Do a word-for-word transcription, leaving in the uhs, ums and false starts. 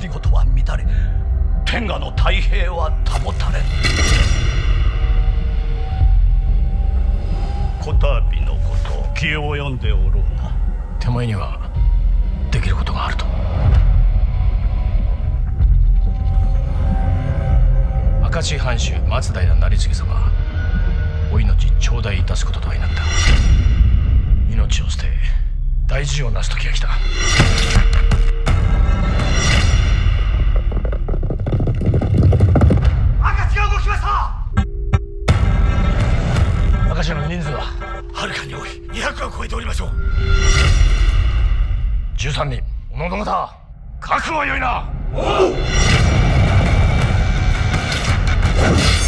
政は乱れ、天下の太平は保たれん。こたびのこと気を読んでおろうな。 手前にはできることがあると。明石藩主松平成次様、お命頂戴いたすこととはなった。命を捨て大事を成す時が来た。 明石が動きました。 明石の人数ははるかに多い。にひゃくは超えておりましょう。 じゅうさんにん、おのおの方覚悟はよいな。おう。